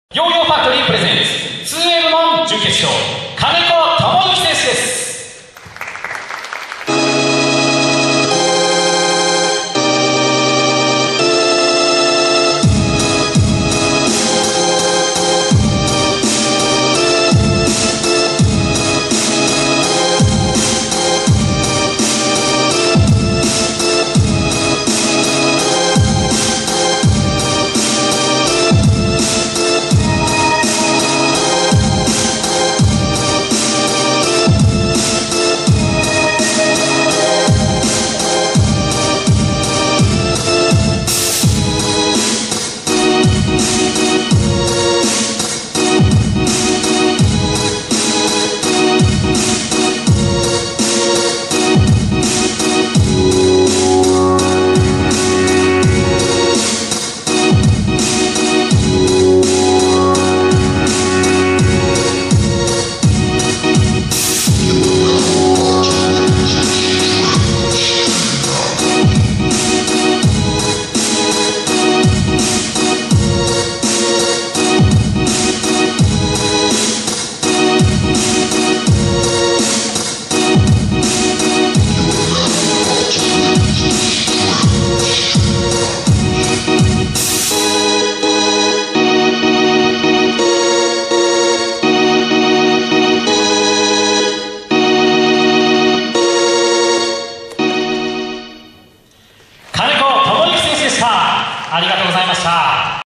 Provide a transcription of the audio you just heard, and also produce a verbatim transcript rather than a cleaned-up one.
ヨーヨーファクトリープレゼンツ ツーエム 門準決勝、金子智之選手です。ありがとうございました。